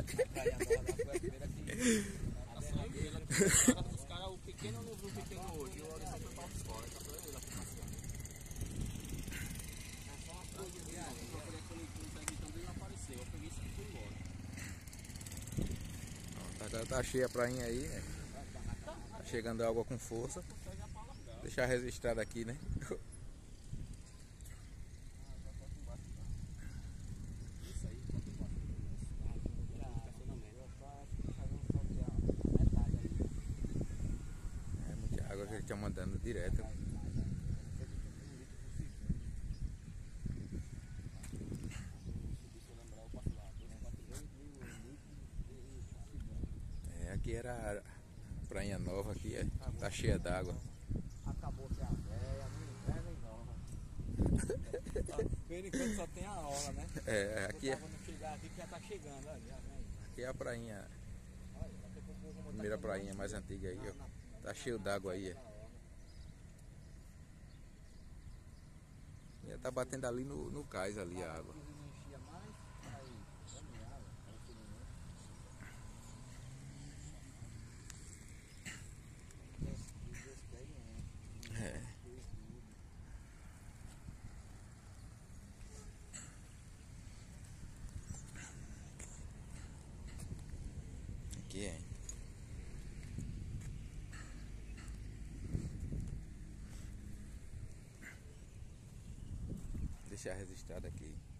praia nova foi a primeira que... Os caras, o pequeno não viu o pequeno hoje, o Horizonte foi pra fora, tá pra ele aqui passeando. Eu procurei aquele clube aqui também não apareceu, eu peguei isso aqui e fui embora. Tá cheia a prainha aí, né? Tá chegando água com força. Deixar registrado aqui, né? Isso aí, É muita água que eles estão mandando direto. Aqui era a prainha nova, aqui tá cheia d'água. acabou-se a véia, nem nova. Por enquanto só tem a hora, né? Aqui é, Quando chegar aqui, já tá chegando, olha. aqui é a prainha, a primeira prainha mais antiga aí, ó. Tá cheio d'água aí. Já tá batendo ali no cais ali a água. Aqui é. Deixar registrado aqui.